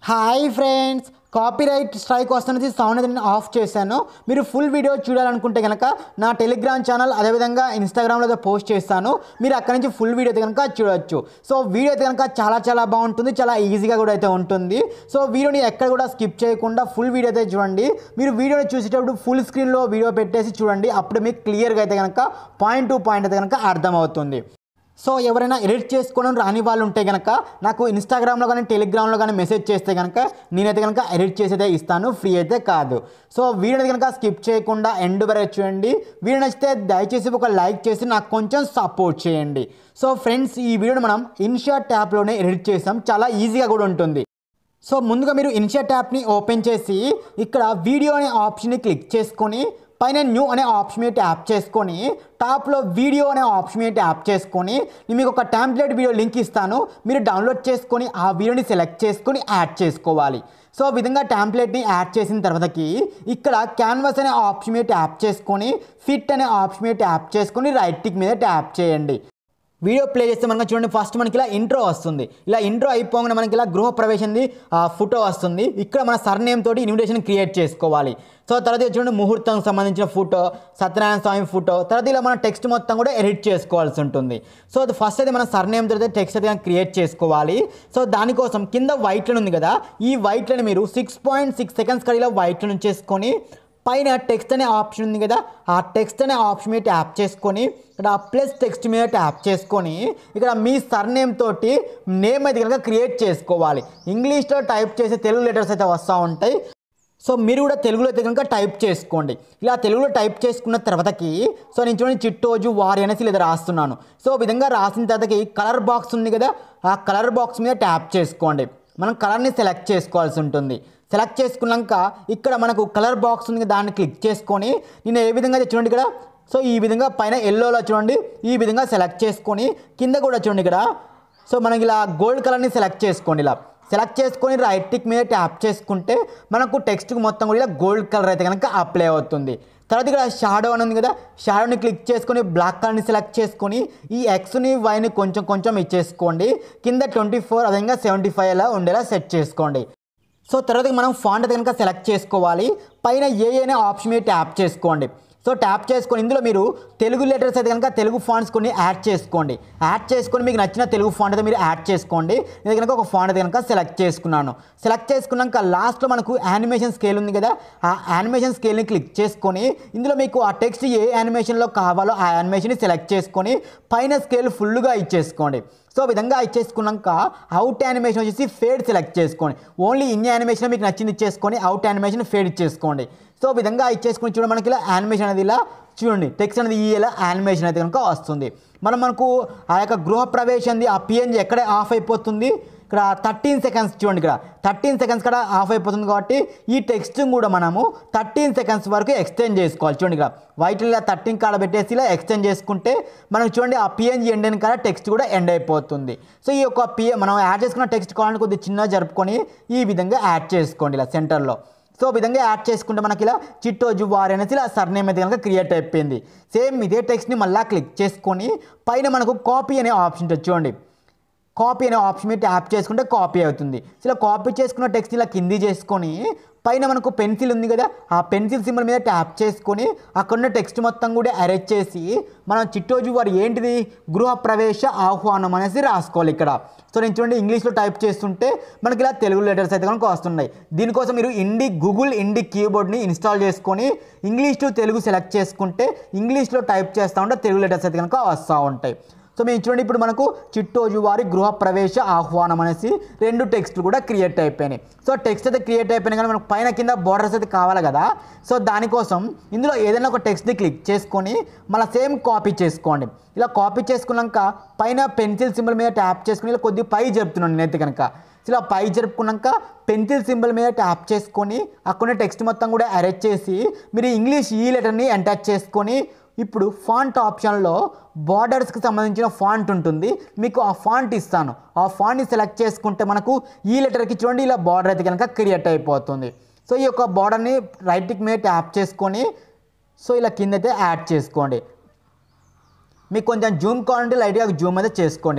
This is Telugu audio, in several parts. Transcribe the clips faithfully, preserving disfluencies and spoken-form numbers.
హాయ్ ఫ్రెండ్స్, కాపీరైట్ స్ట్రైక్ వస్తున్నది. సౌండ్ అనేది ఆఫ్ చేశాను. మీరు ఫుల్ వీడియో చూడాలనుకుంటే కనుక నా టెలిగ్రామ్ ఛానల్ అదేవిధంగా ఇన్స్టాగ్రామ్లో పోస్ట్ చేస్తాను. మీరు అక్కడ నుంచి ఫుల్ వీడియో అయితే కనుక చూడొచ్చు. సో వీడియో అయితే కనుక చాలా చాలా బాగుంటుంది, చాలా ఈజీగా కూడా అయితే ఉంటుంది. సో వీడియోని ఎక్కడ కూడా స్కిప్ చేయకుండా ఫుల్ వీడియో అయితే చూడండి. మీరు వీడియోని చూసేటప్పుడు ఫుల్ స్క్రీన్లో వీడియో పెట్టేసి చూడండి. అప్పుడు మీకు క్లియర్గా అయితే కనుక పాయింట్ టు పాయింట్ అయితే కనుక అర్థమవుతుంది. సో ఎవరైనా ఎడిట్ చేసుకోవడం రాని వాళ్ళు ఉంటే కనుక నాకు ఇన్స్టాగ్రామ్లో కానీ టెలిగ్రామ్లో కానీ మెసేజ్ చేస్తే కనుక నేనైతే కనుక ఎడిట్ చేసేదే ఇస్తాను, ఫ్రీ అయితే కాదు. సో వీడియో కనుక స్కిప్ చేయకుండా ఎండ్ వరకు చూడండి. వీడియో నచ్చితే దయచేసి ఒక లైక్ చేసి నాకు కొంచెం సపోర్ట్ చేయండి. సో ఫ్రెండ్స్, ఈ వీడియోని మనం ఇన్షాట్ ట్యాబ్లోనే ఎడిట్ చేసాం, చాలా ఈజీగా కూడా ఉంటుంది. సో ముందుగా మీరు ఇన్షాట్ ట్యాబ్ని ఓపెన్ చేసి ఇక్కడ వీడియో అనే ఆప్షన్ని క్లిక్ చేసుకొని పైన న్యూ అనే ఆప్షన్ మీద ట్యాప్ చేసుకొని టాప్లో వీడియో అనే ఆప్షన్ మీద ట్యాప్ చేసుకొని నేను మీకు ఒక టెంప్లెట్ వీడియో లింక్ ఇస్తాను. మీరు డౌన్లోడ్ చేసుకొని ఆ వీడియోని సెలెక్ట్ చేసుకొని యాడ్ చేసుకోవాలి. సో ఈ విధంగా టెంప్లెట్ని యాడ్ చేసిన తర్వాతకి ఇక్కడ క్యాన్వాస్ అనే ఆప్షన్ మీద ట్యాప్ చేసుకొని ఫిట్ అనే ఆప్షన్ మీద ట్యాప్ చేసుకొని రైట్ టిక్ మీద ట్యాప్ చేయండి. వీడియో ప్లే చేస్తే మనకు చూడండి, ఫస్ట్ మనకి ఇలా ఇంట్రో వస్తుంది. ఇలా ఇంట్రో అయిపోగానే మనకి ఇలా గృహప్రవేశంది ఫోటో వస్తుంది. ఇక్కడ మన సర్నేమ్ తోటి ఇన్విటేషన్ క్రియేట్ చేసుకోవాలి. సో తర్వాత చూడండి, ముహూర్తానికి సంబంధించిన ఫోటో, సత్యనారాయణ స్వామి ఫోటో, తర్వాత ఇలా మన టెక్స్ట్ మొత్తం కూడా ఎడిట్ చేసుకోవాల్సి ఉంటుంది. సో అది ఫస్ట్ అయితే మన సర్నేమ్ తోటి టెక్స్ట్ అయితే క్రియేట్ చేసుకోవాలి. సో దానికోసం కింద వైట్ లైన్ ఉంది కదా, ఈ వైట్ లైన్ మీరు సిక్స్ పాయింట్ సిక్స్ సెకండ్స్ కడిలో వైట్ లైన్ చేసుకొని పైన టెక్స్ట్ అనే ఆప్షన్ ఉంది కదా, ఆ టెక్స్ట్ అనే ఆప్షన్ మీద ట్యాప్ చేసుకొని ఇక్కడ ప్లస్ టెక్స్ట్ మీద ట్యాప్ చేసుకొని ఇక్కడ మీ సర్నేమ్ తోటి నేమ్ అయితే కనుక క్రియేట్ చేసుకోవాలి. ఇంగ్లీష్లో టైప్ చేసే తెలుగు లెటర్స్ అయితే వస్తూ ఉంటాయి. సో మీరు కూడా తెలుగులో అయితే కనుక టైప్ చేసుకోండి. ఇలా తెలుగులో టైప్ చేసుకున్న తర్వాతకి సో నేను చూడండి చిట్టోజు వారి అనేసి లేదా రాస్తున్నాను. సో ఈ విధంగా రాసిన తర్వాతకి కలర్ బాక్స్ ఉంది కదా, ఆ కలర్ బాక్స్ మీద ట్యాప్ చేసుకోండి. మనం కలర్ని సెలెక్ట్ చేసుకోవాల్సి ఉంటుంది. సెలెక్ట్ చేసుకున్నాక ఇక్కడ మనకు కలర్ బాక్స్ ఉంది, దాన్ని క్లిక్ చేసుకొని నేను ఏ విధంగా చూడండి ఇక్కడ, సో ఈ విధంగా పైన ఎల్లోలో చూడండి ఈ విధంగా సెలెక్ట్ చేసుకొని కింద కూడా చూడండి ఇక్కడ, సో మనకి ఇలా గోల్డ్ కలర్ని సెలెక్ట్ చేసుకోండి. ఇలా సెలెక్ట్ చేసుకొని రైట్ టిక్ మీద ట్యాప్ చేసుకుంటే మనకు టెక్స్ట్కి మొత్తం కూడా ఇలా గోల్డ్ కలర్ అయితే కనుక అప్లై అవుతుంది. తర్వాత ఇక్కడ షాడో అని ఉంది కదా, షాడోని క్లిక్ చేసుకొని బ్లాక్ కలర్ని సెలెక్ట్ చేసుకొని ఈ ఎక్స్ని వైని కొంచెం కొంచెం ఇచ్చేసుకోండి. కింద ట్వంటీ ఫోర్ అదేవిధంగా సెవెంటీ ఫైవ్ అలా ఉండేలా సెట్ చేసుకోండి. సో తర్వాత మనం ఫాంట్ అయితే కనుక సెలెక్ట్ చేసుకోవాలి. పైన ఏ అనే ఆప్షన్ మీద ట్యాప్ చేసుకోండి. సో ట్యాప్ చేసుకొని ఇందులో మీరు తెలుగు లెటర్స్ అయితే కనుక తెలుగు ఫాంట్స్ కొన్ని యాడ్ చేసుకోండి. యాడ్ చేసుకొని మీకు నచ్చిన తెలుగు ఫాంట్ అయితే మీరు యాడ్ చేసుకోండి. నేను కనుక ఒక ఫాంట్ అయితే కనుక సెలెక్ట్ చేసుకున్నాను. సెలెక్ట్ చేసుకున్నాక లాస్ట్లో మనకు యానిమేషన్ స్కేల్ ఉంది కదా, ఆ యానిమేషన్ స్కేల్ని క్లిక్ చేసుకొని ఇందులో మీకు ఆ టెక్స్ట్ ఏ యానిమేషన్లో కావాలో ఆ యానిమేషన్ని సెలెక్ట్ చేసుకొని పైన స్కేల్ ఫుల్గా ఇచ్చేసుకోండి. సో విధంగా ఇచ్చేసుకున్నాక అవుట్ యానిమేషన్ వచ్చేసి ఫేడ్ సెలెక్ట్ చేసుకోండి. ఓన్లీ ఇన్ యానిమేషన్ మీకు నచ్చింది ఇచ్చేసుకొని అవుట్ యానిమేషన్ ఫేడ్ ఇచ్చేసుకోండి. సో విధంగా ఇచ్చేసుకుని చూడండి, మనకి ఇలా యానిమేషన్ అనేది ఇలా చూడండి టెక్స్ట్ అనేది ఈ ఇలా యానిమేషన్ అయితే కనుక వస్తుంది. మనం మనకు ఆ యొక్క గృహప్రవేశంది ఆ పిఎన్జీ ఎక్కడే ఆఫ్ అయిపోతుంది, ఇక్కడ థర్టీన్ సెకండ్స్ చూడండి, ఇక్కడ థర్టీన్ సెకండ్స్ కూడా ఆఫ్ అయిపోతుంది. కాబట్టి ఈ టెక్స్ట్ కూడా మనము థర్టీన్ సెకండ్స్ వరకు ఎక్స్టెండ్ చేసుకోవాలి. చూడండి ఇక్కడ వైట్ ఇలా థర్టీన్ కాడ పెట్టేసి ఇలా ఎక్స్టెండ్ చేసుకుంటే మనకు చూడండి ఆ పిఎన్జీ ఎండ్ అయిన కాడ టెక్స్ట్ కూడా ఎండ్ అయిపోతుంది. సో ఈ యొక్క పిఎ మనం యాడ్ చేసుకున్న టెక్స్ట్ కావాలని కొద్దిగా చిన్నగా జరుపుకొని ఈ విధంగా యాడ్ చేసుకోండి ఇలా సెంటర్లో. సో విధంగా యాడ్ చేసుకుంటే మనకి ఇలా చిట్టోజు వారి అనేసి ఇలా సర్నేమ్ అయితే కనుక క్రియేట్ అయిపోయింది. సేమ్ ఇదే టెక్స్ట్ని మళ్ళీ క్లిక్ చేసుకొని పైన మనకు కాపీ అనే ఆప్షన్ ఉంటుంది చూడండి, కాపీ అనే ఆప్షన్ మీద ట్యాప్ చేసుకుంటే కాపీ అవుతుంది. ఇలా కాపీ చేసుకున్న టెక్స్ట్ ఇలా కింది చేసుకొని పైన మనకు పెన్సిల్ ఉంది కదా, ఆ పెన్సిల్ సింబల్ మీద ట్యాప్ చేసుకొని అక్కడున్న టెక్స్ట్ మొత్తం కూడా అరేంజ్ చేసి మనం చిట్టోజు వారు ఏంటిది గృహప్రవేశ ఆహ్వానం అనేసి రాసుకోవాలి ఇక్కడ. సో నేను చూడండి ఇంగ్లీష్లో టైప్ చేస్తుంటే మనకి ఇలా తెలుగు లెటర్స్ అయితే కనుక వస్తున్నాయి. దీనికోసం మీరు ఇండి గూగుల్ ఇండి కీబోర్డ్ని ఇన్స్టాల్ చేసుకొని ఇంగ్లీష్ టు తెలుగు సెలెక్ట్ చేసుకుంటే ఇంగ్లీష్లో టైప్ చేస్తూ ఉంటే తెలుగు లెటర్స్ అయితే కనుక వస్తూ ఉంటాయి. సో మేము చూడండి ఇప్పుడు మనకు చిట్టోజు వారి గృహప్రవేశ ఆహ్వానం అనేసి రెండు టెక్స్ట్లు కూడా క్రియేట్ అయిపోయినాయి. సో టెక్స్ట్ అయితే క్రియేట్ అయిపోయినాయి కానీ మనకు పైన కింద బోర్డర్స్ అయితే కావాలి కదా. సో దానికోసం ఇందులో ఏదైనా ఒక టెక్స్ట్ని క్లిక్ చేసుకొని మళ్ళీ సేమ్ కాపీ చేసుకోండి. ఇలా కాపీ చేసుకున్నాక పైన పెన్సిల్ సింబల్ మీద ట్యాప్ చేసుకుని ఇలా కొద్దిగా పై జరుపుతున్నాను నేనైతే కనుక. ఇలా పై జరుపుకున్నాక పెన్సిల్ సింబల్ మీద ట్యాప్ చేసుకొని అక్కడ టెక్స్ట్ మొత్తం కూడా అరేంజ్ చేసి మీరు ఇంగ్లీష్ ఈ లెటర్ని ఎంటర్ చేసుకొని ఇప్పుడు ఫాంట్ ఆప్షన్లో బార్డర్స్కి సంబంధించిన ఫాంట్ ఉంటుంది, మీకు ఆ ఫాంట్ ఇస్తాను. ఆ ఫాంట్ని సెలెక్ట్ చేసుకుంటే మనకు ఈ లెటర్కి చూడండి ఇలా బార్డర్ అయితే కనుక క్రియేట్ అయిపోతుంది. సో ఈ యొక్క బార్డర్ని రైట్ టిక్ మీద ట్యాప్ చేసుకొని సో ఇలా కింద అయితే యాడ్ చేసుకోండి. మీకు కొంచెం జూమ్ కావాలంటే లైట్గా జూమ్ అయితే చేసుకోండి. ఇలా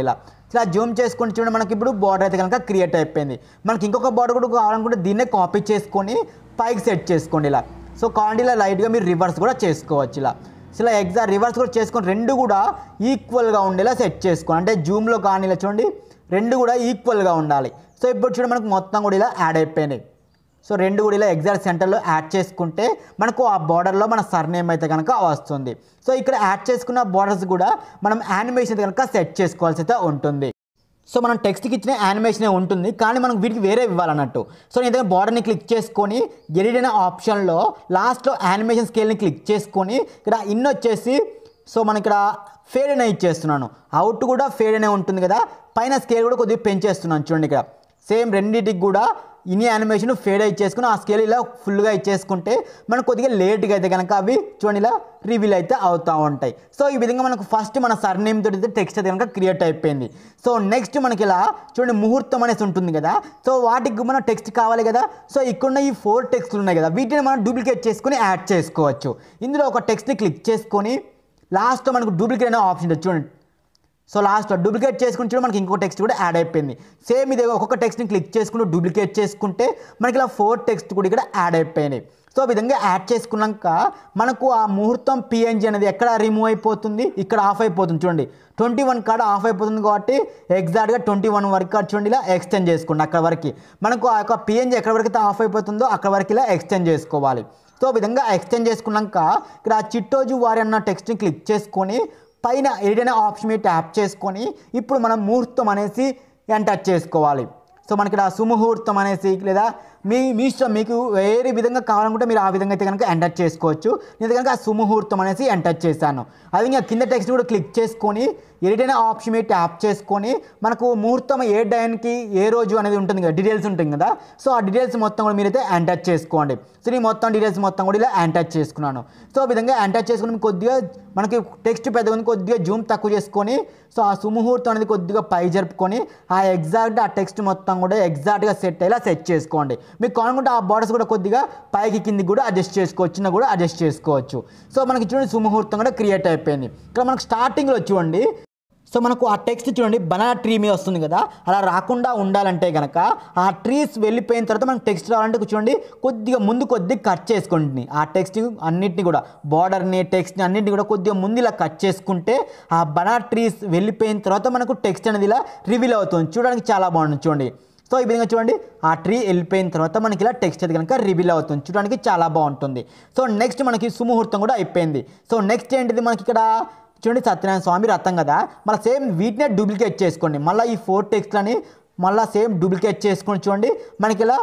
ఇలా జూమ్ చేసుకొని చూడండి మనకి ఇప్పుడు బార్డర్ అయితే కనుక క్రియేట్ అయిపోయింది. మనకి ఇంకొక బార్డర్ కూడా కావాలనుకుంటే దీన్నే కాపీ చేసుకొని పైకి సెట్ చేసుకోండి ఇలా. సో కాండి ఇలా లైట్గా మీరు రివర్స్ కూడా చేసుకోవచ్చు ఇలా. సో ఇలా ఎగ్జాక్ట్ రివర్స్ కూడా చేసుకొని రెండు కూడా ఈక్వల్గా ఉండేలా సెట్ చేసుకోండి. అంటే జూమ్లో కానీ ఇలా చూడండి రెండు కూడా ఈక్వల్గా ఉండాలి. సో ఇప్పుడు చూడండి మనకు మొత్తం కూడా ఇలా యాడ్ అయిపోయినాయి. సో రెండు కూడా ఇలా ఎగ్జాక్ట్ సెంటర్లో యాడ్ చేసుకుంటే మనకు ఆ బార్డర్లో మన సర్నేమ్ అయితే కనుక వస్తుంది. సో ఇక్కడ యాడ్ చేసుకున్న బార్డర్స్ కూడా మనం యానిమేషన్ అయితే కనుక సెట్ చేసుకోవాల్సి అయితే ఉంటుంది. సో మనం టెక్స్ట్కి ఇచ్చిన యానిమేషనే ఉంటుంది, కానీ మనం వీటికి వేరే ఇవ్వాలన్నట్టు. సో నేను దగ్గర బార్డర్ని క్లిక్ చేసుకొని ఎడిట్ అనే ఆప్షన్లో లాస్ట్లో యానిమేషన్ స్కేల్ని క్లిక్ చేసుకొని ఇక్కడ ఇన్ వచ్చేసి సో మనం ఇక్కడ ఫేడ్ అనే ఇచ్చేస్తున్నాను. అవుట్ కూడా ఫేడ్ అనే ఉంటుంది కదా, పైన స్కేల్ కూడా కొద్దిగా పెంచేస్తున్నాను చూడండి. ఇక్కడ సేమ్ రెండింటికి కూడా ఇన్ని యానిమేషన్ ఫేడ్ ఇచ్చేసుకుని ఆ స్కేల్ ఇలా ఫుల్గా ఇచ్చేసుకుంటే మనకు కొద్దిగా లేట్గా అయితే కనుక అవి చూడండి ఇలా రివీల్ అయితే అవుతూ ఉంటాయి. సో ఈ విధంగా మనకు ఫస్ట్ మన సర్నేమ్ తోటి అయితే టెక్స్ట్ అయితే కనుక క్రియేట్ అయిపోయింది. సో నెక్స్ట్ మనకి ఇలా చూడండి ముహూర్తం అనేసి ఉంటుంది కదా, సో వాటికి మన టెక్స్ట్ కావాలి కదా. సో ఇక్కడున్న ఈ ఫోర్ టెక్స్ట్లు ఉన్నాయి కదా, వీటిని మనం డూప్లికేట్ చేసుకొని యాడ్ చేసుకోవచ్చు. ఇందులో ఒక టెక్స్ట్ని క్లిక్ చేసుకొని లాస్ట్లో మనకు డూప్లికేట్ అనే ఆప్షన్ ఉంటుంది చూడండి. సో లాస్ట్లో డూప్లికేట్ చేసుకుని చూడండి మనకి ఇంకొక టెక్స్ట్ కూడా యాడ్ అయిపోయింది. సేమ్ ఇదే ఒక్కొక్క టెక్స్ట్ని క్లిక్ చేసుకుంటూ డూప్లికేట్ చేసుకుంటే మనకి ఇలా ఫోర్ టెక్స్ట్ కూడా ఇక్కడ యాడ్ అయిపోయినాయి. సో ఈ విధంగా యాడ్ చేసుకున్నాక మనకు ఆ ముహూర్తం పిఎన్జీ అనేది ఎక్కడ రిమూవ్ అయిపోతుంది, ఇక్కడ ఆఫ్ అయిపోతుంది చూడండి. ట్వంటీ వన్ కాడ ఆఫ్ అయిపోతుంది కాబట్టి ఎగ్జాక్ట్గా ట్వంటీ వన్ వరకు కాడ చూడండి ఇలా ఎక్స్టెండ్ చేసుకోండి. అక్కడ వరకు మనకు ఆ యొక్క పిఎన్జీ ఎక్కడ వరకు అయితే ఆఫ్ అయిపోతుందో అక్కడ వరకు ఇలా ఎక్స్టెండ్ చేసుకోవాలి. సో ఈ విధంగా ఎక్స్టెండ్ చేసుకున్నాక ఇక్కడ ఆ చిట్టోజు వారి అన్న టెక్స్ట్ని క్లిక్ చేసుకొని పైన ఎడిట్ అనే ఆప్షన్ మీద ట్యాప్ చేసుకొని ఇప్పుడు మనం ముహూర్తం అనేసి ఎంటర్ చేసుకోవాలి. సో మనకి ఇక్కడ సుముహూర్తం అనేసి లేదా మీ మీ ఇష్టం, మీకు వేరే విధంగా కావాలనుకుంటే మీరు ఆ విధంగా అయితే కనుక ఎంటర్ చేసుకోవచ్చు. నేను కనుక ఆ సుముహూర్తం అనేసి ఎంటర్ చేశాను. అది ఇంకా కింద టెక్స్ట్ కూడా క్లిక్ చేసుకొని ఎడిట్ అనే ఆప్షన్ మీద ట్యాప్ చేసుకొని మనకు ముహూర్తం ఏ టైంకి ఏ రోజు అనేది ఉంటుంది కదా, డీటెయిల్స్ ఉంటుంది కదా. సో ఆ డీటెయిల్స్ మొత్తం కూడా మీరైతే ఎంటర్ చేసుకోండి. సో నేను మొత్తం డీటెయిల్స్ మొత్తం కూడా ఇలా ఎంటర్ చేసుకున్నాను. సో ఆ విధంగా ఎంటర్ చేసుకుని కొద్దిగా మనకి టెక్స్ట్ పెద్దగా ఉంది, కొద్దిగా జూమ్ తక్కువ చేసుకొని సో ఆ సుముహూర్తం అనేది కొద్దిగా పై జరుపుకొని ఆ ఎగ్జాక్ట్ ఆ టెక్స్ట్ మొత్తం కూడా ఎగ్జాక్ట్గా సెట్ అయ్యేలా సెట్ చేసుకోండి. మీకు కావాలనుకుంటే ఆ బార్డర్స్ కూడా కొద్దిగా పైకి కిందికి కూడా అడ్జస్ట్ చేసుకోవచ్చు, చిన్న కూడా అడ్జస్ట్ చేసుకోవచ్చు. సో మనకి చూడండి సుముహూర్తం కూడా క్రియేట్ అయిపోయింది. ఇక్కడ మనకు స్టార్టింగ్లో చూడండి సో మనకు ఆ టెక్స్ట్ చూడండి బనానా ట్రీ మీద వస్తుంది కదా, అలా రాకుండా ఉండాలంటే కనుక ఆ ట్రీస్ వెళ్ళిపోయిన తర్వాత మనకు టెక్స్ట్ రావాలంటే చూడండి కొద్దిగా ముందు కొద్దిగా కట్ చేసుకోండి. ఆ టెక్స్ట్ అన్నింటినీ కూడా బార్డర్ని టెక్స్ట్ని అన్నింటినీ కూడా కొద్దిగా ముందు ఇలా కట్ చేసుకుంటే ఆ బనానా ట్రీస్ వెళ్ళిపోయిన తర్వాత మనకు టెక్స్ట్ అనేది ఇలా రివీల్ అవుతుంది. చూడడానికి చాలా బాగుంటుంది చూడండి. సో ఈ విధంగా చూడండి ఆ ట్రీ వెళ్ళిపోయిన తర్వాత మనకి ఇలా టెక్స్ట్ అది కనుక రివీల్ అవుతుంది, చూడడానికి చాలా బాగుంటుంది. సో నెక్స్ట్ మనకి సుముహూర్తం కూడా అయిపోయింది. సో నెక్స్ట్ ఏంటిది మనకి ఇక్కడ చూడండి సత్యనారాయణ స్వామి రథం కదా, మళ్ళీ సేమ్ వీటినే డూప్లికేట్ చేసుకోండి. మళ్ళీ ఈ ఫోర్ టెక్స్ట్లని మళ్ళీ సేమ్ డూప్లికేట్ చేసుకొని చూడండి మనకి ఇలా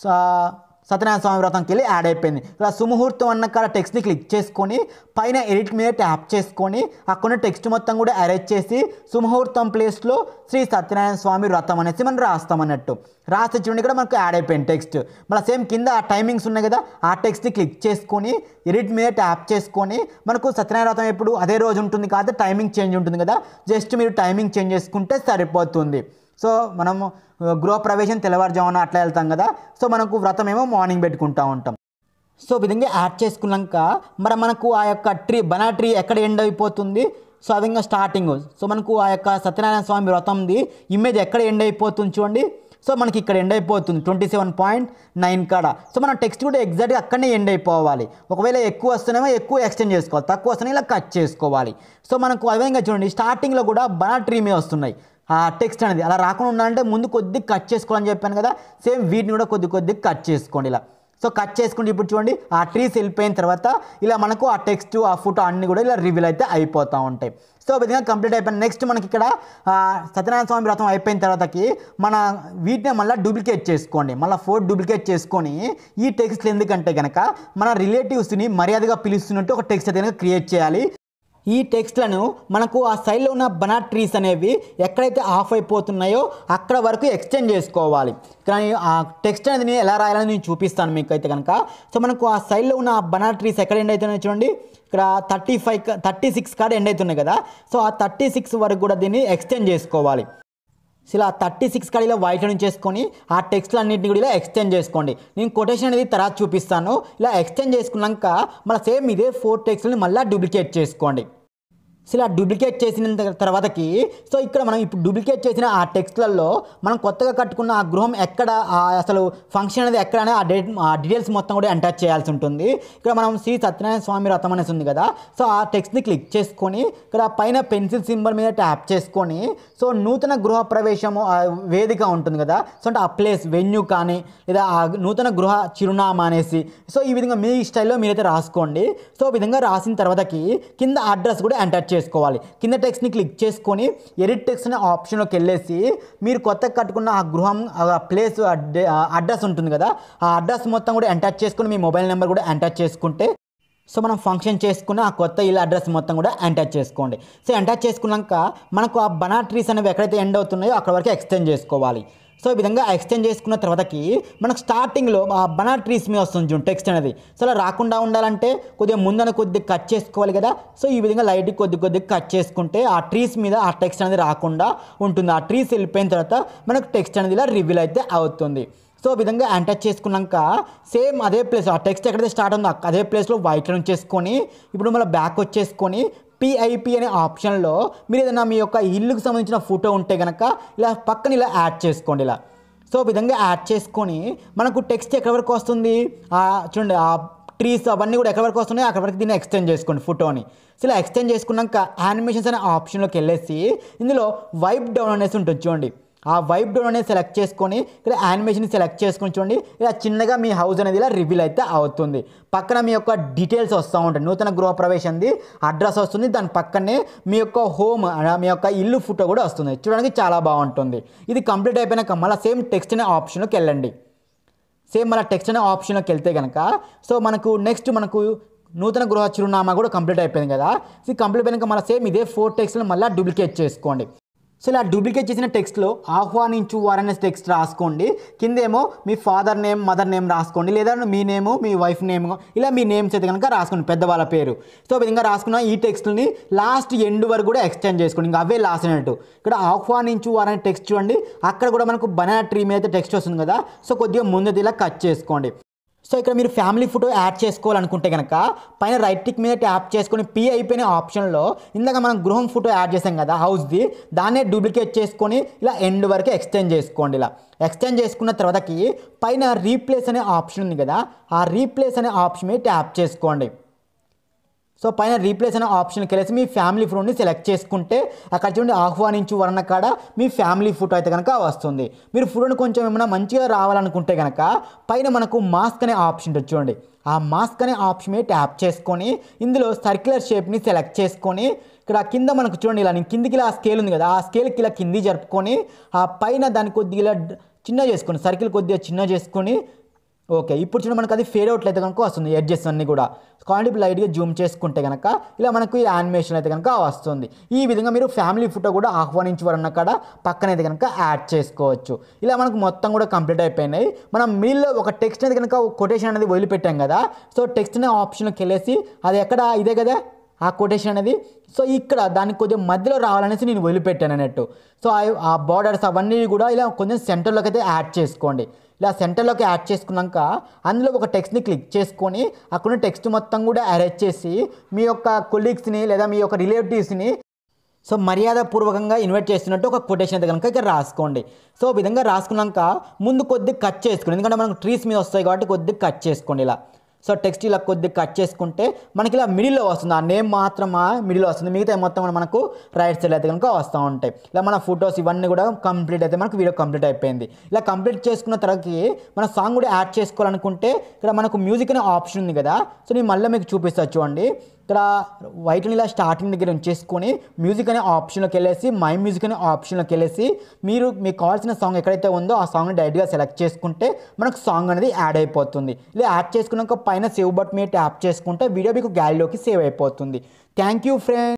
సత్యనారాయణ స్వామి వ్రతంకి వెళ్ళి యాడ్ అయిపోయింది. ఇలా సుముహూర్తం అన్న కాడ టెక్స్ట్ని క్లిక్ చేసుకొని పైన ఎడిట్ మీద ట్యాప్ చేసుకొని అక్కడ టెక్స్ట్ మొత్తం కూడా అరేంజ్ చేసి సుముహూర్తం ప్లేస్లో శ్రీ సత్యనారాయణ స్వామి వ్రతం అనేసి మనం రాస్తాం అన్నట్టు. రాస్తే చూడండి ఇక్కడ మనకు యాడ్ అయిపోయింది టెక్స్ట్. మళ్ళీ సేమ్ కింద ఆ టైమింగ్స్ ఉన్నాయి కదా, ఆ టెక్స్ట్ని క్లిక్ చేసుకొని ఎడిట్ మీద ట్యాప్ చేసుకొని మనకు సత్యనారాయణ వ్రతం ఎప్పుడు అదే రోజు ఉంటుంది కాదు, టైమింగ్ చేంజ్ ఉంటుంది కదా, జస్ట్ మీరు టైమింగ్ చేంజ్ చేసుకుంటే సరిపోతుంది. సో మనము గృహప్రవేశం తెల్లవారుజామున అట్లా వెళ్తాం కదా, సో మనకు వ్రతం ఏమో మార్నింగ్ పెట్టుకుంటూ ఉంటాం. సో విధంగా యాడ్ చేసుకున్నాక మరి మనకు ఆ యొక్క ట్రీ బనా ట్రీ ఎక్కడ ఎండ్ అయిపోతుంది, సో ఆ విధంగా స్టార్టింగ్ సో మనకు ఆ యొక్క సత్యనారాయణ స్వామి వ్రతంది ఇమేజ్ ఎక్కడ ఎండ్ అయిపోతుంది చూడండి. సో మనకి ఇక్కడ ఎండ్ అయిపోతుంది ట్వంటీ సెవెన్ పాయింట్ నైన్ కాడ. సో మన టెక్స్ట్ కూడా ఎగ్జాక్ట్గా అక్కడనే ఎండ్ అయిపోవాలి. ఒకవేళ ఎక్కువ వస్తేనేమో ఎక్కువ ఎక్స్టెండ్ చేసుకోవాలి, తక్కువ వస్తేనే ఇలా కట్ చేసుకోవాలి. సో మనకు ఆ విధంగా చూడండి స్టార్టింగ్లో కూడా బనా ట్రీ మీద వస్తున్నాయి ఆ టెక్స్ట్ అనేది, అలా రాకుండా ఉండాలంటే ముందు కొద్దిగా కట్ చేసుకోవాలని చెప్పాను కదా, సేమ్ వీటిని కూడా కొద్ది కొద్దిగా కట్ చేసుకోండి ఇలా. సో కట్ చేసుకుంటే ఇప్పుడు చూడండి ఆ ట్రీస్ వెళ్ళిపోయిన తర్వాత ఇలా మనకు ఆ టెక్స్ట్ ఆ ఫోటో అన్నీ కూడా ఇలా రివీల్ అయితే అయిపోతూ ఉంటాయి. సో విధంగా కంప్లీట్ అయిపోయింది. నెక్స్ట్ మనకి ఇక్కడ సత్యనారాయణ స్వామి వ్రతం అయిపోయిన తర్వాతకి మన వీటిని మళ్ళీ డూప్లికేట్ చేసుకోండి. మళ్ళీ ఫోర్ డూప్లికేట్ చేసుకొని ఈ టెక్స్ట్లు ఎందుకంటే కనుక మన రిలేటివ్స్ని మర్యాదగా పిలుస్తున్నట్టు ఒక టెక్స్ట్ అయితే కనుక క్రియేట్ చేయాలి. ఈ టెక్స్ట్లను మనకు ఆ సైడ్లో ఉన్న బనా ట్రీస్ అనేవి ఎక్కడైతే ఆఫ్ అయిపోతున్నాయో అక్కడ వరకు ఎక్స్టెండ్ చేసుకోవాలి. కానీ ఆ టెక్స్ట్ అనేది నేను ఎలా రాయాలని నేను చూపిస్తాను మీకు అయితే కనుక. సో మనకు ఆ సైడ్లో ఉన్న బనా ట్రీస్ ఎక్కడ ఎండ్ అవుతున్నాయి చూడండి, ఇక్కడ థర్టీ ఫైవ్ థర్టీ సిక్స్ కాడ ఎండ్ అవుతున్నాయి కదా, సో ఆ థర్టీ సిక్స్ వరకు కూడా దీన్ని ఎక్స్టెండ్ చేసుకోవాలి. సో ఇలా థర్టీ సిక్స్ కాడ ఇలా వైట్ నుంచి చేసుకొని ఆ టెక్స్ట్లు అన్నింటినీ కూడా ఇలా ఎక్స్టెండ్ చేసుకోండి. నేను కొటేషన్ అనేది తర్వాత చూపిస్తాను. ఇలా ఎక్స్టెండ్ చేసుకున్నాక మళ్ళీ సేమ్ ఇదే ఫోర్ టెక్స్ట్ని మళ్ళీ డూప్లికేట్ చేసుకోండి. సో ఇలా డూప్లికేట్ చేసిన తర్వాతకి సో ఇక్కడ మనం ఇప్పుడు డూప్లికేట్ చేసిన ఆ టెక్స్ట్లలో మనం కొత్తగా కట్టుకున్న ఆ గృహం ఎక్కడ అసలు ఫంక్షన్ అనేది ఎక్కడ అనే ఆ డేట్ ఆ డీటెయిల్స్ మొత్తం కూడా ఎంటర్ చేయాల్సి ఉంటుంది. ఇక్కడ మనం శ్రీ సత్యనారాయణ స్వామి వ్రతం అనేసి ఉంది కదా, సో ఆ టెక్స్ట్ని క్లిక్ చేసుకొని ఇక్కడ పైన పెన్సిల్ సింబల్ మీద ట్యాప్ చేసుకొని సో నూతన గృహ ప్రవేశము వేదిక ఉంటుంది కదా, సో అంటే ఆ ప్లేస్ వెన్యూ కానీ లేదా ఆ నూతన గృహ చిరునామా అనేసి సో ఈ విధంగా మీ స్టైల్లో మీరైతే రాసుకోండి. సో ఈ విధంగా రాసిన తర్వాతకి కింద అడ్రస్ కూడా ఎంటర్ చేసుకోవాలి. కింద టెక్స్ట్ని క్లిక్ చేసుకొని ఎడిట్ టెక్స్ట్ అనే ఆప్షన్లోకి వెళ్ళేసి మీరు కొత్తగా కట్టుకున్న ఆ గృహం ఆ ప్లేస్ అడ్రస్ ఉంటుంది కదా, ఆ అడ్రస్ మొత్తం కూడా ఎంటర్ చేసుకొని మీ మొబైల్ నెంబర్ కూడా ఎంటర్ చేసుకుంటే సో మనం ఫంక్షన్ చేసుకున్న ఆ కొత్త ఇల్లు అడ్రస్ మొత్తం కూడా ఎంటర్ చేసుకోండి. సో ఎంటర్ చేసుకున్నాక మనకు ఆ బనా ట్రీస్ అనేవి ఎక్కడైతే ఎండ్ అవుతున్నాయో అక్కడ వరకు ఎక్స్టెండ్ చేసుకోవాలి. సో ఈ విధంగా ఎక్స్టెండ్ చేసుకున్న తర్వాతకి మనకు స్టార్టింగ్లో ఆ బనా ట్రీస్ మీద వస్తుంది చూడండి టెక్స్ట్ అనేది. సో అలా రాకుండా ఉండాలంటే కొద్దిగా ముందన కొద్దిగా కట్ చేసుకోవాలి కదా, సో ఈ విధంగా లైట్గా కొద్ది కొద్దిగా కట్ చేసుకుంటే ఆ ట్రీస్ మీద ఆ టెక్స్ట్ అనేది రాకుండా ఉంటుంది. ఆ ట్రీస్ వెళ్ళిపోయిన తర్వాత మనకు టెక్స్ట్ అనేది ఇలా రివీల్ అయితే అవుతుంది. సో ఈ విధంగా ఎంటర్ చేసుకున్నాక సేమ్ అదే ప్లేస్ ఆ టెక్స్ట్ ఎక్కడైతే స్టార్ట్ ఉందో అదే ప్లేస్లో వైట్ ఉంచేసుకొని ఇప్పుడు మళ్ళీ బ్యాక్ వచ్చేసుకొని పిఐపి అనే ఆప్షన్లో మీరు ఏదైనా మీ యొక్క ఇల్లుకు సంబంధించిన ఫోటో ఉంటే కనుక ఇలా పక్కన ఇలా యాడ్ చేసుకోండి ఇలా. సో ఈ విధంగా యాడ్ చేసుకొని మనకు టెక్స్ట్ ఎక్కడి వరకు వస్తుంది చూడండి, ఆ ట్రీస్ అవన్నీ కూడా ఎక్కడి వరకు వస్తున్నాయి అక్కడి వరకు దీన్ని ఎక్స్టెండ్ చేసుకోండి ఫోటోని. సో ఇలా ఎక్స్టెండ్ చేసుకున్నాక యానిమేషన్స్ అనే ఆప్షన్లోకి వెళ్ళేసి ఇందులో వైప్ డౌన్ అనేసి ఉంటుంది చూడండి, ఆ వైప్ డౌన్ అనేది సెలెక్ట్ చేసుకొని ఇక్కడ యానిమేషన్ సెలెక్ట్ చేసుకొని చూడండి ఇలా చిన్నగా మీ హౌస్ అనేది ఇలా రివీల్ అయితే అవుతుంది. పక్కన మీ యొక్క డీటెయిల్స్ వస్తూ ఉంటాయి, నూతన గృహప్రవేశంది అడ్రస్ వస్తుంది, దాని పక్కనే మీ యొక్క హోమ్ మీ యొక్క ఇల్లు ఫోటో కూడా వస్తుంది. చూడడానికి చాలా బాగుంటుంది. ఇది కంప్లీట్ అయిపోయినాక మళ్ళీ సేమ్ టెక్స్ట్ అనే ఆప్షన్లోకి వెళ్ళండి. సేమ్ మళ్ళీ టెక్స్ట్ అనే ఆప్షన్లోకి వెళ్తే కనుక సో మనకు నెక్స్ట్ మనకు నూతన గృహ చిరునామా కూడా కంప్లీట్ అయిపోయింది కదా. ఇది కంప్లీట్ అయినాక మళ్ళీ సేమ్ ఇదే ఫోర్ టెక్స్ట్లను మళ్ళీ డూప్లికేట్ చేసుకోండి. సో ఇలా డూప్లికేట్ చేసిన టెక్స్ట్లో ఆహ్వానించు వారనే టెక్స్ట్ రాసుకోండి. కిందేమో మీ ఫాదర్ నేమ్ మదర్ నేమ్ రాసుకోండి, లేదా మీ నేము మీ వైఫ్ నేమ్ ఇలా మీ నేమ్స్ అయితే కనుక రాసుకోండి పెద్దవాళ్ళ పేరు. సో ఈ విధంగా రాసుకున్న ఈ టెక్స్ట్ని లాస్ట్ ఎండ్ వరకు కూడా ఎక్స్టెండ్ చేసుకోండి, ఇంకా అవే లాస్ట్ అయినట్టు. ఇక్కడ ఆహ్వానించు వారనే టెక్స్ట్ చూడండి, అక్కడ కూడా మనకు బనానా ట్రీ మీద టెక్స్ట్ వస్తుంది కదా, సో కొద్దిగా ముందు ఇలా కట్ చేసుకోండి. సో ఇక్కడ మీరు ఫ్యామిలీ ఫోటో యాడ్ చేసుకోవాలనుకుంటే కనుక పైన రైట్ టిక్ మీద ట్యాప్ చేసుకొని పి అయిపోయిన ఆప్షన్లో ఇందాక మనం గృహం ఫోటో యాడ్ చేసాం కదా హౌస్ది, దాన్నే డూప్లికేట్ చేసుకొని ఇలా ఎండ్ వరకు ఎక్స్టెండ్ చేసుకోండి. ఇలా ఎక్స్టెండ్ చేసుకున్న తర్వాతకి పైన రీప్లేస్ అనే ఆప్షన్ ఉంది కదా, ఆ రీప్లేస్ అనే ఆప్షన్ మీద ట్యాప్ చేసుకోండి. సో పైన రీప్లేస్ అనే ఆప్షన్కి వెళ్ళేసి మీ ఫ్యామిలీ ఫోటోని సెలెక్ట్ చేసుకుంటే అక్కడ చూడండి ఆహ్వానించు వర్ణ కాడ మీ ఫ్యామిలీ ఫోటో అయితే కనుక వస్తుంది. మీరు ఫోటోని కొంచెం ఏమైనా మంచిగా రావాలనుకుంటే కనుక పైన మనకు మాస్క్ అనే ఆప్షన్ ఉంటుంది చూడండి, ఆ మాస్క్ అనే ఆప్షన్ మీద ట్యాప్ చేసుకొని ఇందులో సర్క్యులర్ షేప్ని సెలెక్ట్ చేసుకొని ఇక్కడ కింద మనకు చూడండి ఇలా నేను కిందికి ఇలా స్కేల్ ఉంది కదా, ఆ స్కేల్కి ఇలా కింది జరుపుకొని ఆ పైన దాన్ని కొద్దిగా ఇలా చిన్న చేసుకొని సర్కిల్ కొద్దిగా చిన్న చేసుకొని ఓకే. ఇప్పుడు చూడండి మనకు అది ఫేడ్ అవుట్లు అయితే కనుక వస్తుంది, ఎడ్జెస్ అన్నీ కూడా క్వాలిటీ లైట్గా జూమ్ చేసుకుంటే కనుక ఇలా మనకు ఈ యానిమేషన్ అయితే కనుక వస్తుంది. ఈ విధంగా మీరు ఫ్యామిలీ ఫోటో కూడా ఆహ్వానించవరన్న కాడ పక్కన అయితే కనుక యాడ్ చేసుకోవచ్చు. ఇలా మనకు మొత్తం కూడా కంప్లీట్ అయిపోయినాయి. మనం మిడిల్లో ఒక టెక్స్ట్ అనేది కనుక కొటేషన్ అనేది వదిలిపెట్టాం కదా, సో టెక్స్ట్ అనే ఆప్షన్కి వెళ్ళేసి అది ఎక్కడ ఇదే కదా ఆ కొటేషన్ అనేది, సో ఇక్కడ దానికి కొద్దిగా మధ్యలో రావాలనేసి నేను వదిలిపెట్టాను అన్నట్టు. సో ఆ బార్డర్స్ అవన్నీ కూడా ఇలా కొంచెం సెంటర్లోకి అయితే యాడ్ చేసుకోండి. ఇలా సెంటర్లోకి యాడ్ చేసుకున్నాక అందులో ఒక టెక్స్ట్ని క్లిక్ చేసుకొని అక్కడ టెక్స్ట్ మొత్తం కూడా అరేంజ్ చేసి మీ యొక్క కొలీగ్స్ని లేదా మీ యొక్క రిలేటివ్స్ని సో మర్యాదపూర్వకంగా ఇన్వైట్ చేస్తున్నట్టు ఒక కొటేషన్ అయితే కనుక ఇక్కడ రాసుకోండి. సో ఈ విధంగా రాసుకున్నాక ముందు కొద్దిగా కట్ చేసుకోండి, ఎందుకంటే మనకు ట్రీస్ మీద వస్తాయి కాబట్టి కొద్దిగా కట్ చేసుకోండి ఇలా. సో టెక్స్ట్ ఇలా కొద్దిగా కట్ చేసుకుంటే మనకి ఇలా మిడిల్లో వస్తుంది, ఆ నేమ్ మాత్రం మిడిల్లో వస్తుంది, మిగతా మొత్తం మనకు రైట్ సైడ్ అయితే కనుక వస్తూ ఉంటాయి. ఇలా మన ఫొటోస్ ఇవన్నీ కూడా కంప్లీట్ అయితే మనకు వీడియో కంప్లీట్ అయిపోయింది. ఇలా కంప్లీట్ చేసుకున్న తర్వాత మన సాంగ్ కూడా యాడ్ చేసుకోవాలనుకుంటే ఇక్కడ మనకు మ్యూజిక్ అనే ఆప్షన్ ఉంది కదా, సో నేను మళ్ళీ మీకు చూపిస్తాను చూడండి. ఇక్కడ వైట్ని ఇలా స్టార్టింగ్ దగ్గర ఉంచేసుకొని మ్యూజిక్ అనే ఆప్షన్లోకి వెళ్ళేసి మై మ్యూజిక్ అనే ఆప్షన్లోకి వెళ్ళేసి మీరు మీకు కావాల్సిన సాంగ్ ఎక్కడైతే ఉందో ఆ సాంగ్ని డైరెక్ట్గా సెలెక్ట్ చేసుకుంటే మనకు సాంగ్ అనేది యాడ్ అయిపోతుంది. ఇలా యాడ్ చేసుకున్నాక పైన సేవ్ బటన్ మీద ట్యాప్ చేసుకుంటే వీడియో మీకు గ్యాలరీలోకి సేవ్ అయిపోతుంది. Thank you friends.